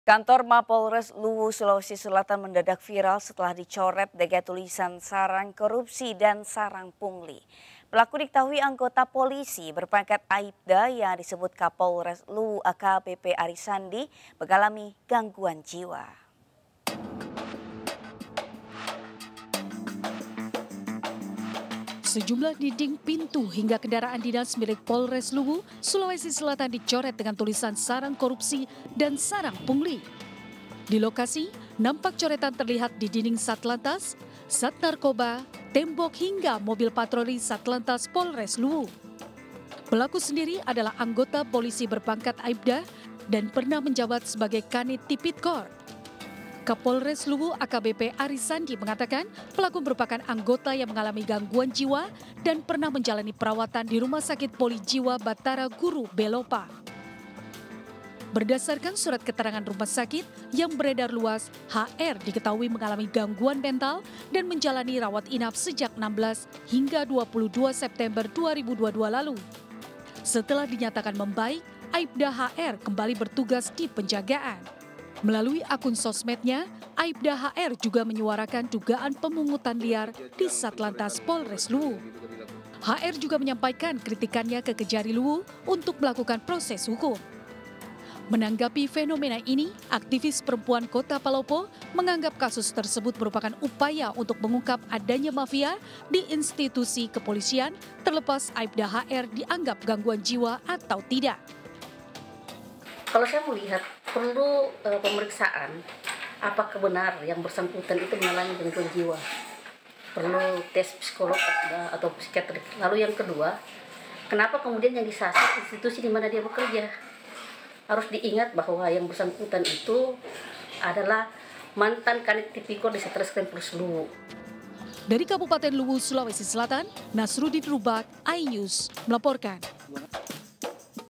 Kantor Mapolres Luwu, Sulawesi Selatan mendadak viral setelah dicoret dengan tulisan sarang korupsi dan sarang pungli. Pelaku diketahui anggota polisi berpangkat Aibda yang disebut Kapolres Luwu AKBP Arisandi mengalami gangguan jiwa. Sejumlah dinding, pintu hingga kendaraan dinas milik Polres Luwu, Sulawesi Selatan dicoret dengan tulisan sarang korupsi dan sarang pungli. Di lokasi, nampak coretan terlihat di dinding Satlantas, Sat Narkoba, tembok hingga mobil patroli Satlantas Polres Luwu. Pelaku sendiri adalah anggota polisi berpangkat Aibda dan pernah menjabat sebagai Kanit Tipikor. Kapolres Luwu AKBP Arisandi mengatakan pelaku merupakan anggota yang mengalami gangguan jiwa dan pernah menjalani perawatan di Rumah Sakit Poli Jiwa Batara Guru Belopa. Berdasarkan surat keterangan rumah sakit yang beredar luas, HR diketahui mengalami gangguan mental dan menjalani rawat inap sejak 16 hingga 22 September 2022 lalu. Setelah dinyatakan membaik, Aibda HR kembali bertugas di penjagaan. Melalui akun sosmednya, Aibda HR juga menyuarakan dugaan pemungutan liar di Satlantas Polres Luwu. HR juga menyampaikan kritikannya ke Kejari Luwu untuk melakukan proses hukum. Menanggapi fenomena ini, aktivis perempuan Kota Palopo menganggap kasus tersebut merupakan upaya untuk mengungkap adanya mafia di institusi kepolisian, terlepas Aibda HR dianggap gangguan jiwa atau tidak. Kalau saya melihat perlu pemeriksaan apakah benar yang bersangkutan itu mengalami gangguan jiwa. Perlu tes psikolog atau psikiatrik. Lalu yang kedua, kenapa kemudian yang disasar institusi di mana dia bekerja? Harus diingat bahwa yang bersangkutan itu adalah mantan Kanit Tipikor di Satreskrim Polres Luwu. Dari Kabupaten Luwu, Sulawesi Selatan, Nasruddin Rubak, iNews melaporkan.